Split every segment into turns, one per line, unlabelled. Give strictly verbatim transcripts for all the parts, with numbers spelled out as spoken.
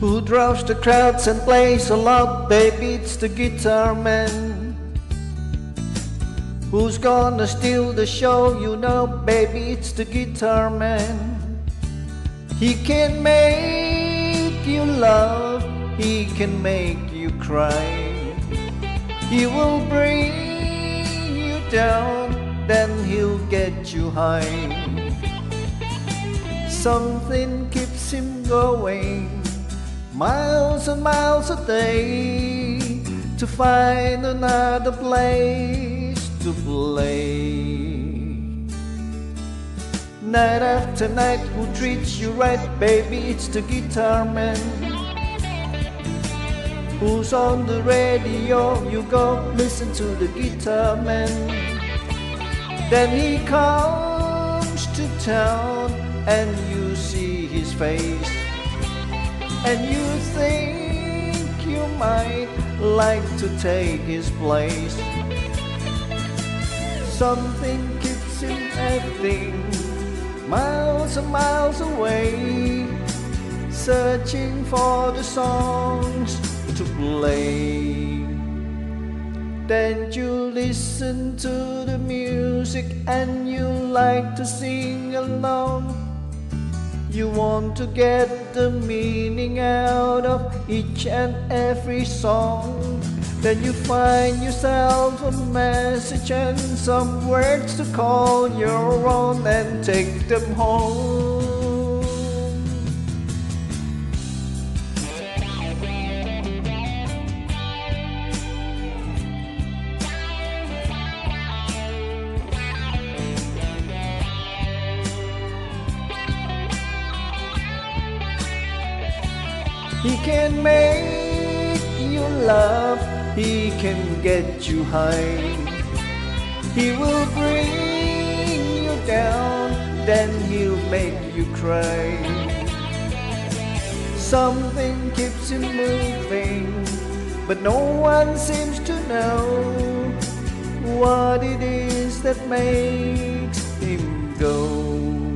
Who draws the crowds and plays a lot, baby, it's the guitar man. Who's gonna steal the show, you know, baby, it's the guitar man. He can make you laugh, he can make you cry. He will bring you down, then he'll get you high. Something keeps him going miles and miles a day to find another place to play. Night after night, who treats you right, baby, it's the guitar man. Who's on the radio, you go listen to the guitar man. Then he comes to town and you see his face, and you think you might like to take his place. Something keeps him acting miles and miles away, searching for the songs to play. Then you listen to the music and you like to sing along. You want to get the meaning out of each and every song. Then you find yourself a message and some words to call your own and take them home. He can make you laugh, he can get you high. He will bring you down, then he'll make you cry. Something keeps him moving, but no one seems to know what it is that makes him go.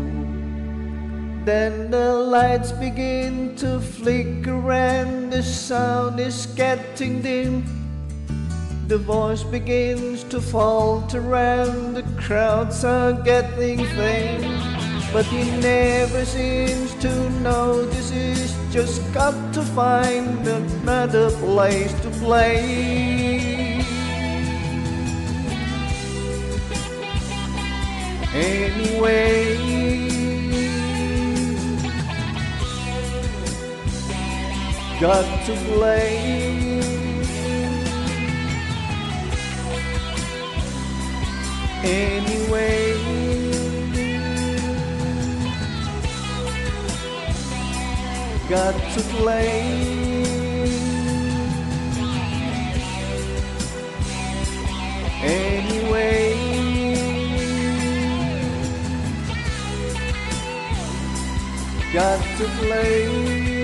Then the lights begin to flicker and the sound is getting dim. The voice begins to falter and the crowds are getting thin. But he never seems to notice, he's just got to find another place to play. Anyway, got to play. Anyway, got to play. Anyway, got to play.